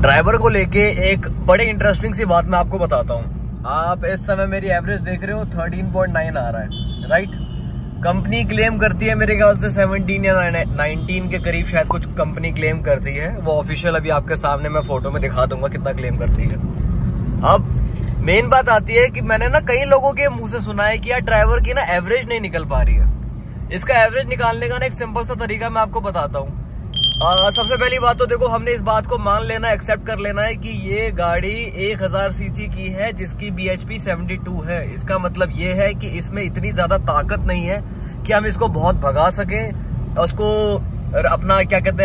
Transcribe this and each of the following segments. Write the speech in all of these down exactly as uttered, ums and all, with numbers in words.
Driver को लेके एक बड़े इंटरेस्टिंग सी बात मैं आपको बताता हूँ। आप इस समय मेरी एवरेज देख रहे हो थर्टीन पॉइंट नाइन आ रहा है, राइट। कंपनी क्लेम करती है मेरे ख्याल से सेवनटीन या नाइनटीन के करीब शायद कुछ कंपनी क्लेम करती है। वो ऑफिशियल अभी आपके सामने मैं फोटो में दिखा दूंगा कितना क्लेम करती है। अब मेन बात आती है कि मैंने ना कई लोगों के मुंह से सुना है कि यार ड्राइवर की ना एवरेज नहीं निकल पा रही है। इसका एवरेज निकालने का ना एक सिंपल सा तरीका मैं आपको बताता हूँ। आ, सबसे पहली बात तो देखो, हमने इस बात को मान लेना, एक्सेप्ट कर लेना है कि ये गाड़ी एक हज़ार सीसी की है जिसकी बीएचपी बहत्तर है। इसका मतलब ये है कि इसमें इतनी ज्यादा ताकत नहीं है कि हम इसको बहुत भगा सके, उसको अपना क्या कहते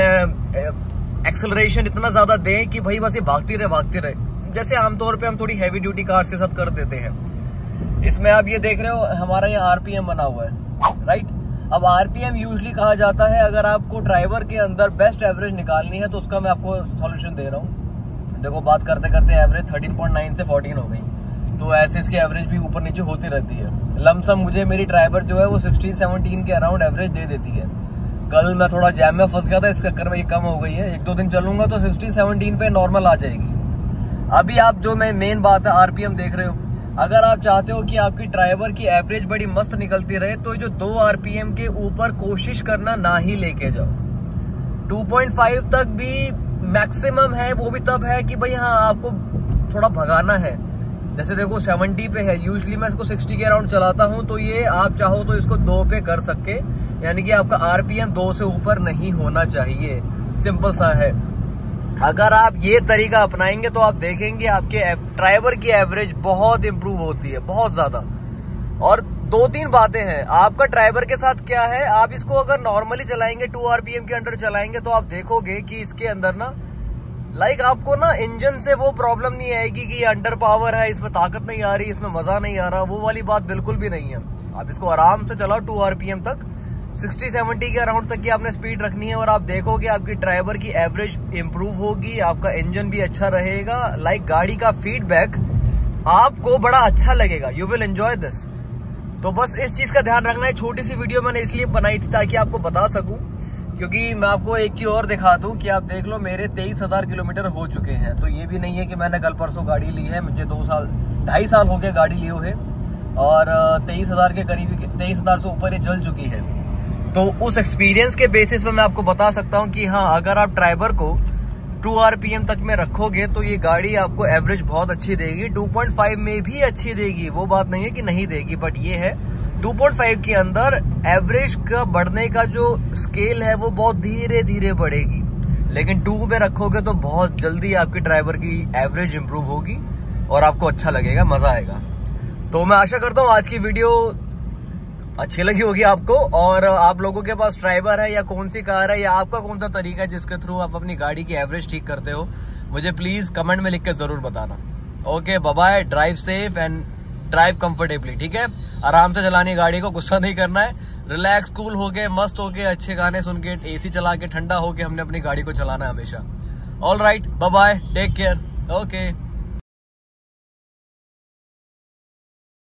हैं एक्सेलरेशन इतना ज्यादा दें कि भाई बस ये भागती रहे भागती रहे, जैसे आमतौर पे हम थोड़ी हैवी ड्यूटी कार्स के साथ कर देते हैं। इसमें आप ये देख रहे हो हमारा ये आरपीएम बना हुआ है, राइट। अब आरपीएम यूजली कहा जाता है अगर आपको ड्राइवर के अंदर बेस्ट एवरेज निकालनी है तो उसका मैं आपको सॉल्यूशन दे रहा हूँ। देखो बात करते करते एवरेज थर्टीन पॉइंट नाइन से फोर्टीन हो गई, तो ऐसे इसकी एवरेज भी ऊपर नीचे होती रहती है। लमसम मुझे मेरी ड्राइवर जो है वो सिक्सटीन सेवनटीन के अराउंड एवरेज दे देती है। कल मैं थोड़ा जैम में फंस गया था, इस चक्कर में ये कम हो गई है। एक दो दिन चलूंगा तो सिक्सटीन सेवनटीन पे नॉर्मल आ जाएगी। अभी आप जो मैं मेन बात है आरपीएम देख रहे हो, अगर आप चाहते हो कि आपकी ड्राइवर की एवरेज बड़ी मस्त निकलती रहे तो जो दो आरपीएम के ऊपर कोशिश करना ना ही लेके जाओ। टू पॉइंट फाइव तक भी मैक्सिमम है, वो भी तब है कि भाई हाँ आपको थोड़ा भगाना है। जैसे देखो सेवेंटी पे है, यूजली मैं इसको सिक्सटी के अराउंड चलाता हूँ, तो ये आप चाहो तो इसको दो पे कर सके, यानी कि आपका आरपीएम दो से ऊपर नहीं होना चाहिए। सिंपल सा है। अगर आप ये तरीका अपनाएंगे तो आप देखेंगे आपके ड्राइवर की एवरेज बहुत इंप्रूव होती है, बहुत ज्यादा। और दो तीन बातें हैं आपका ड्राइवर के साथ क्या है, आप इसको अगर नॉर्मली चलाएंगे टू आरपीएम के अंडर चलाएंगे तो आप देखोगे कि इसके अंदर ना लाइक आपको ना इंजन से वो प्रॉब्लम नहीं आएगी कि ये अंडर पावर है, इसमें ताकत नहीं आ रही, इसमें मजा नहीं आ रहा, वो वाली बात बिल्कुल भी नहीं है। आप इसको आराम से चलाओ टू आरपीएम तक, सिक्सटी सेवेंटी के अराउंड तक की आपने स्पीड रखनी है और आप देखोगे आपकी ड्राइवर की एवरेज इंप्रूव होगी, आपका इंजन भी अच्छा रहेगा। लाइक गाड़ी का फीडबैक आपको बड़ा अच्छा लगेगा, यू विल एंजॉय दिस। तो बस इस चीज का ध्यान रखना है। छोटी सी वीडियो मैंने इसलिए बनाई थी ताकि आपको बता सकूं, क्योंकि मैं आपको एक चीज और दिखा दूं कि आप देख लो मेरे तेईस हजार किलोमीटर हो चुके हैं। तो ये भी नहीं है कि मैंने कल परसों गाड़ी ली है, मुझे दो साल ढाई साल हो गए गाड़ी लिए हुए और तेईस हजार के करीब तेईस हजार से ऊपर ये चल चुकी है। तो उस एक्सपीरियंस के बेसिस पे मैं आपको बता सकता हूँ कि हाँ अगर आप ड्राइवर को टू आरपीएम तक में रखोगे तो ये गाड़ी आपको एवरेज बहुत अच्छी देगी। टू पॉइंट फाइव में भी अच्छी देगी, वो बात नहीं है कि नहीं देगी, बट ये है टू पॉइंट फाइव के अंदर एवरेज का बढ़ने का जो स्केल है वो बहुत धीरे धीरे बढ़ेगी, लेकिन टू में रखोगे तो बहुत जल्दी आपकी ड्राइवर की एवरेज इंप्रूव होगी और आपको अच्छा लगेगा, मजा आएगा। तो मैं आशा करता हूँ आज की वीडियो अच्छी लगी होगी आपको। और आप लोगों के पास ड्राइवर है या कौन सी कार है या आपका कौन सा तरीका है जिसके थ्रू आप अपनी गाड़ी की एवरेज ठीक करते हो, मुझे प्लीज कमेंट में लिख के जरूर बताना। Okay bye bye, drive safe and drive comfortably, ठीक है। आराम से चलानी गाड़ी को, गुस्सा नहीं करना है, रिलैक्स कूल हो के मस्त हो के अच्छे गाने सुन के एसी चला के ठंडा होके हमने अपनी गाड़ी को चलाना है हमेशा। All right, bye bye, take care, okay.